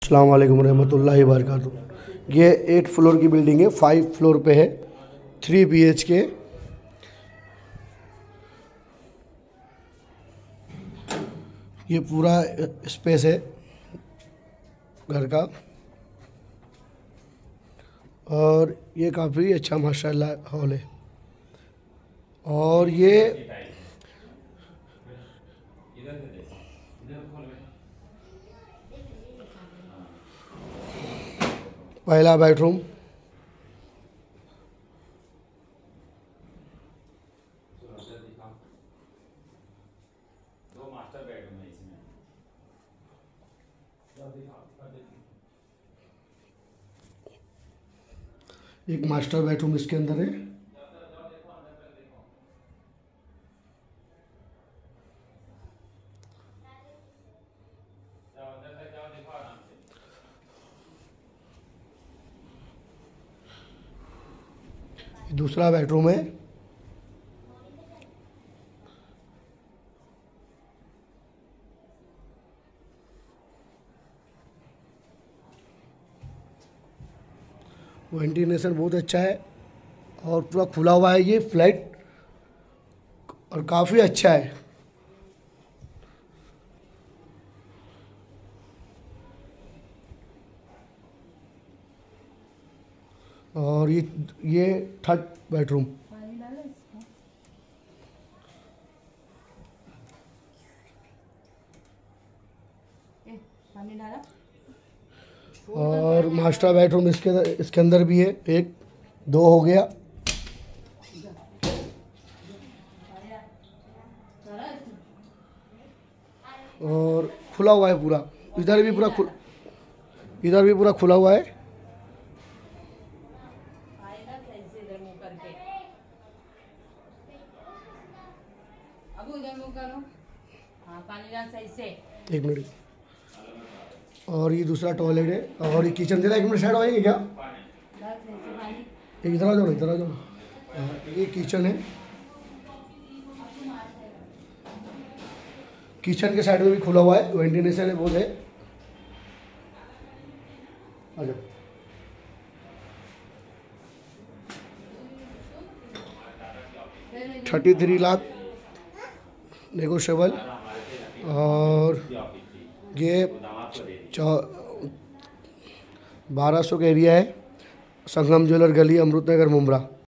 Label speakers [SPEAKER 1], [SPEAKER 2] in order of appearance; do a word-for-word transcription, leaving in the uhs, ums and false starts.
[SPEAKER 1] अस्सलाम वालेकुम रहमतुल्लाहि व बरकातुहू। ये एट फ्लोर की बिल्डिंग है, फाइव फ्लोर पे है, थ्री बी एच के। ये पूरा स्पेस है घर का और ये काफ़ी अच्छा माशाल्लाह हॉल है। और ये पहला बेडरूम, एक मास्टर बेडरूम इसके अंदर है। दूसरा बेडरूम है। वेंटिलेशन बहुत अच्छा है और पूरा खुला हुआ है ये फ्लैट और काफ़ी अच्छा है। और ये ये थर्ड बेडरूम। और मास्टर बेडरूम इसके इसके अंदर भी है, एक दो हो गया। और खुला हुआ है पूरा, इधर भी पूरा खुल इधर भी पूरा खुला हुआ है। एक मिनट। और ये दूसरा टॉयलेट है और ये किचन दे रहा है। एक मिनट साइड आएंगे क्या? एक इधर आ जाओ, इधर आ जाओ। ये किचन है, किचन के साइड में भी खुला हुआ है, वेंटिलेशन है बहुत है। आ जाओ। Thirty three lakh negotiable. और ये बारह सौ का एरिया है, संगम ज्वेलर गली, अमृतनगर, मुंब्रा।